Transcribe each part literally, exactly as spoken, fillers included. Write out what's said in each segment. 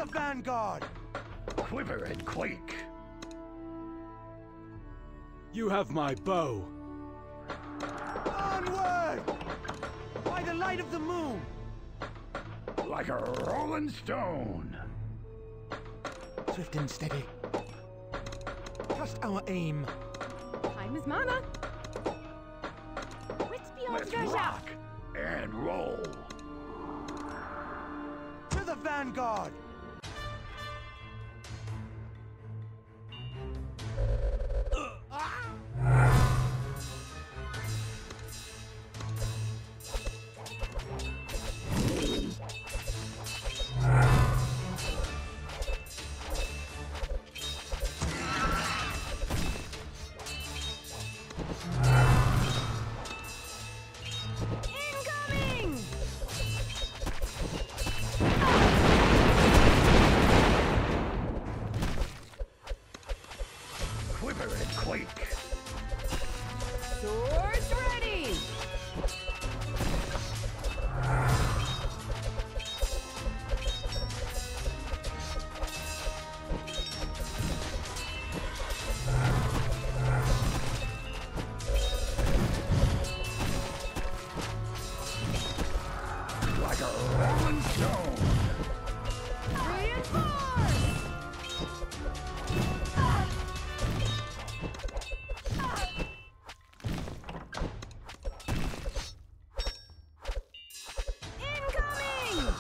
vanguard! Quiver and quake! You have my bow. Onward! By the light of the moon! Like a rolling stone! Swift and steady. Trust our aim. Time is mana. Wits beyond Let's Gaja. rock and roll! To the vanguard! Incoming! Quiver and quake! Swords ready! Like a rolling stone! Reinforce! Incoming!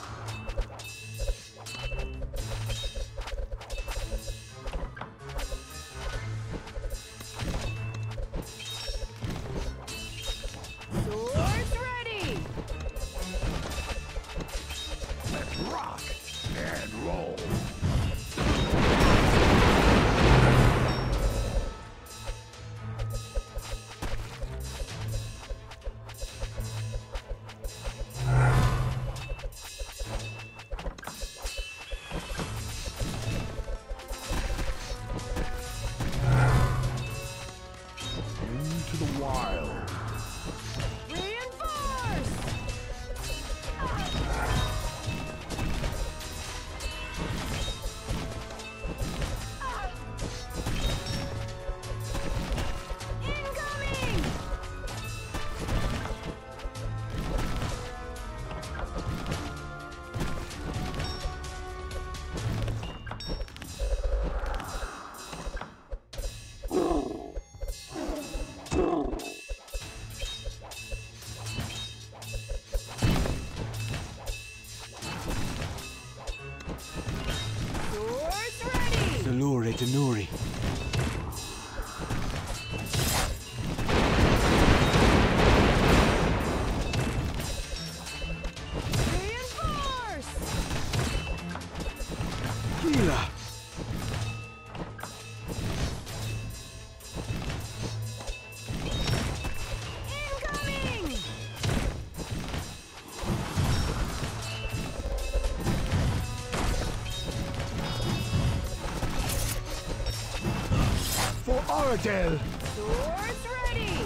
Swords ready! Let's rock and roll! Into the wild! Reinforce! Incoming! Swords ready! Salure Denuri. Reinforce! Gila. Incoming! For Oradel. Swords ready!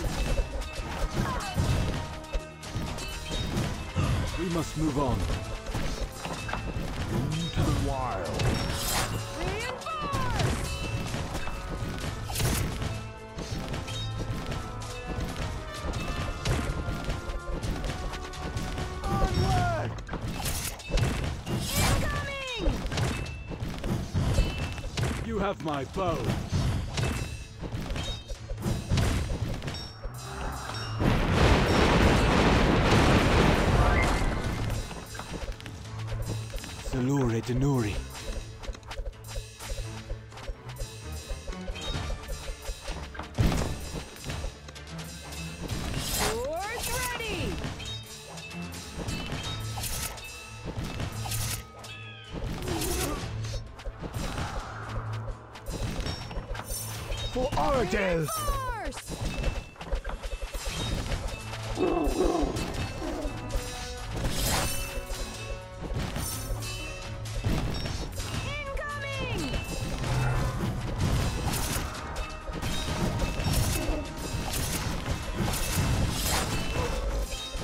We must move on. Into the wild! Reinforce! Onward! Incoming! You have my bow. Salure Denuri. Swords ready! For Oradel. Reinforce! Incoming!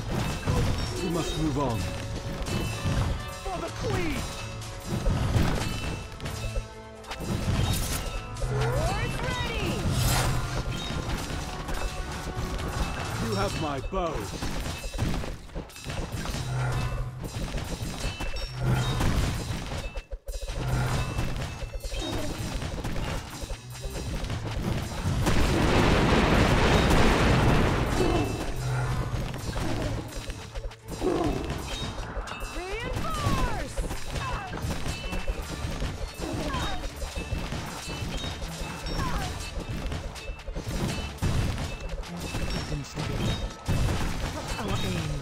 We must move on. For the queen! have my bow. Reinforce! Swift and steady. Trust our aim.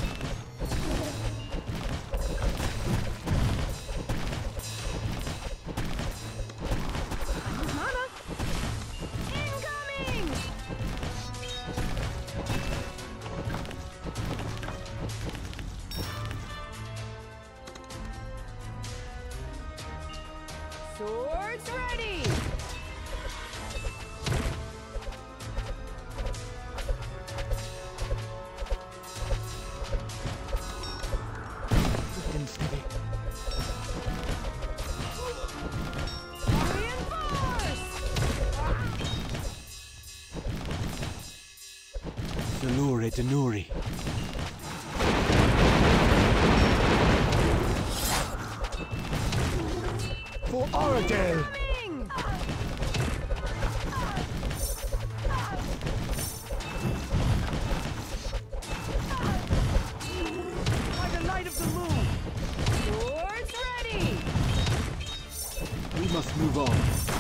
Mana! Incoming! Swords ready! Swift and steady. Reinforce! Salure Denuri. For Oradel! Coming! By the light of the moon! Swords ready! We must move on.